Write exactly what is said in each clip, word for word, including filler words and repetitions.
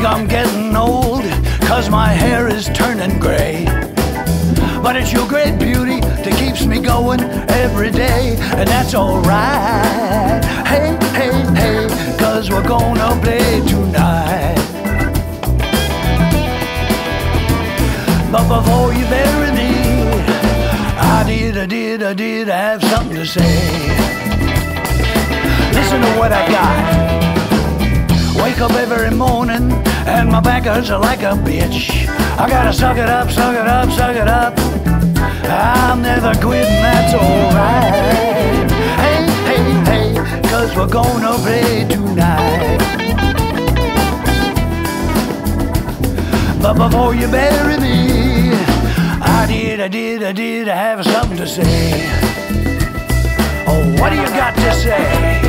I'm getting old, cause my hair is turning gray. But it's your great beauty that keeps me going every day, and that's alright. Hey, hey, hey, cause we're gonna play tonight. But before you bury me, I did, I did, I did have something to say. Listen to what I got. Wake up every morning and my back hurts like a bitch. I gotta suck it up, suck it up, suck it up. I'm never quitting, that's alright. Hey, hey, hey, cause we're gonna play tonight. But before you bury me, I did, I did, I did have something to say. Oh, what do you got to say?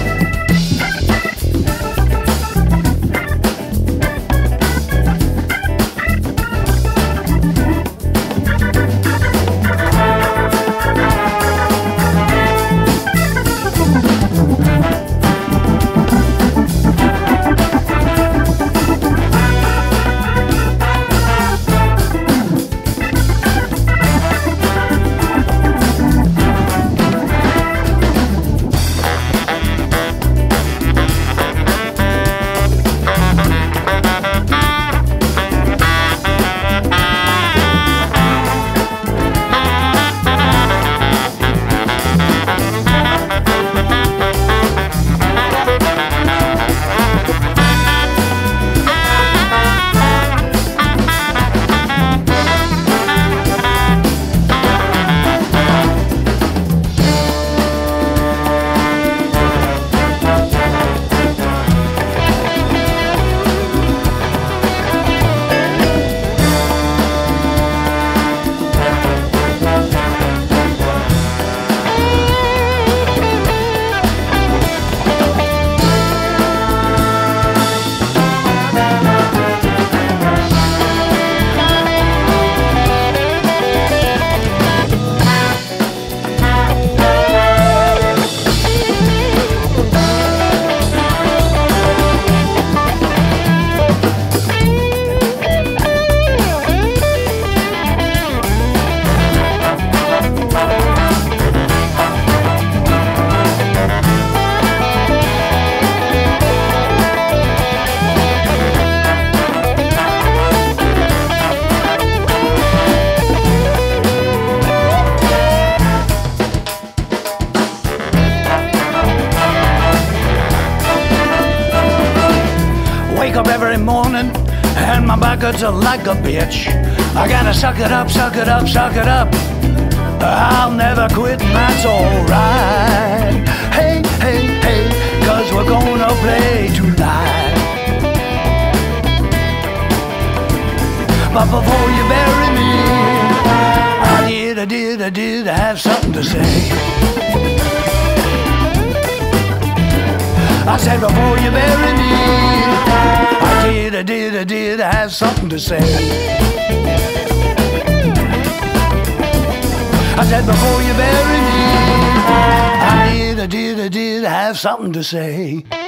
Wake up every morning and my back hurts like a bitch. I gotta suck it up, suck it up, suck it up. I'll never quit and that's alright. Hey, hey, hey, cause we're gonna play tonight. But before you bury me, I did, I did, I did have something to say. I said before you bury me, I did, I did, I did have something to say. I said before you bury me, I did, I did, I did have something to say.